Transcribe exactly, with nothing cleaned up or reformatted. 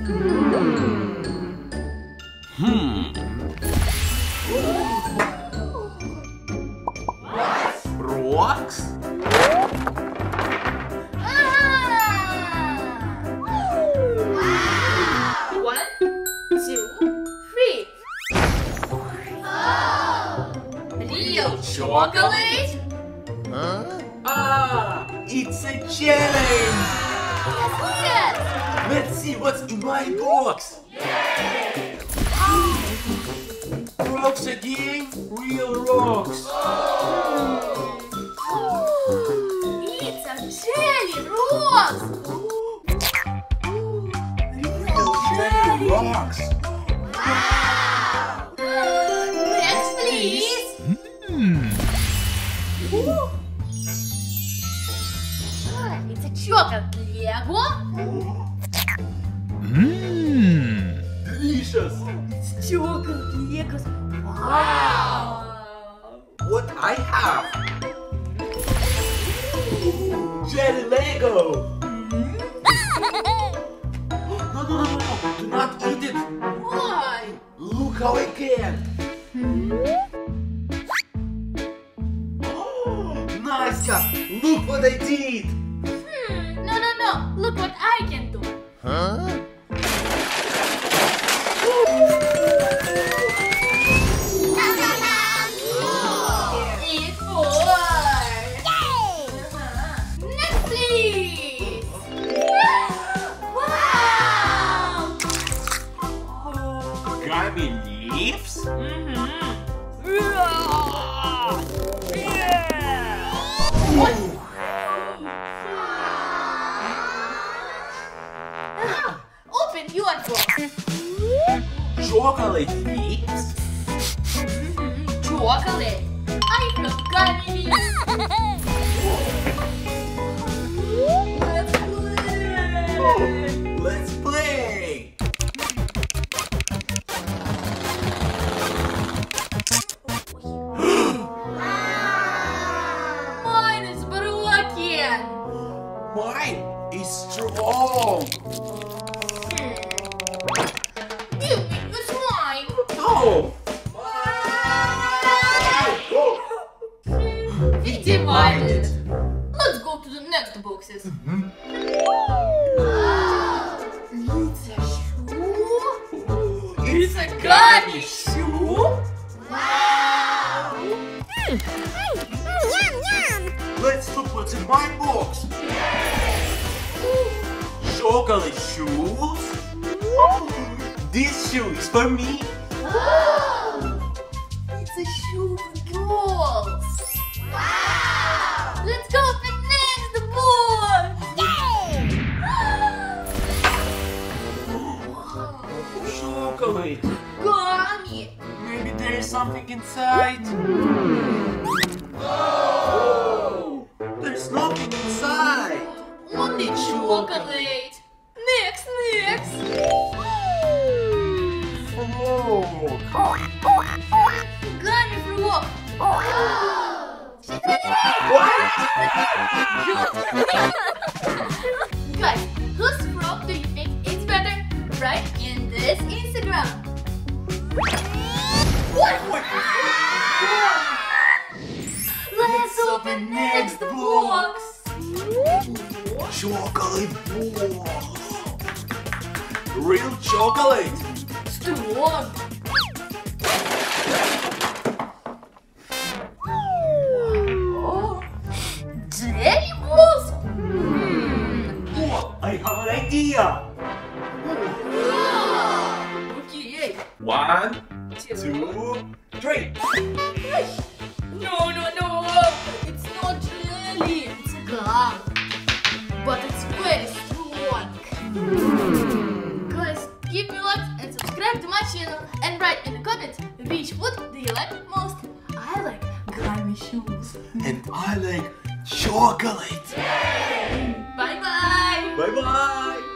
Hmm. Rocks? One, two, three. Real chocolate? Huh? Ah, it's a challenge! Yes! Let's see what's in my box! Rocks again? Real rocks! It's a jelly rocks! Real jelly rocks! Wow! Next, please! Ah, it's a chocolate Lego. Mmm! Delicious! It's chocolate Legos. Wow! What I have? Jelly Lego! No, no, no, no, do not eat it! Why? Look how I can! Nastya, look what I did! Hmm, no, no, no. Look what I can do. Huh? It's four. Uh-huh. Next, please. Wow! Gummy leaves? Mm-hmm. Open your box. Chocolate leaves? Mm-hmm. Chocolate. I love gummy leaves. Let's play. Let's play! Mine is broken. Mine is strong! Give me, it's mine. No! We divided. Let's go to the next boxes. It's a shoe. It's a gummy shoe. Wow. Let's look what's in my box! Chocolate shoes? This shoe is for me! It's a shoe for girls. Wow. Let's go to the next box. Chocolate! Gummy. Maybe there is something inside? Oh! There's nothing inside! Only chocolate. Next, next. Oh! Gummy frog. Guys, whose frog do you think is better? Write in this Instagram. What? Let's open next box. Chocolate balls! Real chocolate! Strong. Oh, jelly balls. Hmm. Oh, I have an idea! Okay. One, two, three! No, no, no. It's not jelly. It's gum. But it's very strong. Guys, give me likes and subscribe to my channel and write in the comments which food do you like most. I like gummy shoes. And I like chocolate! Bye bye. Bye bye!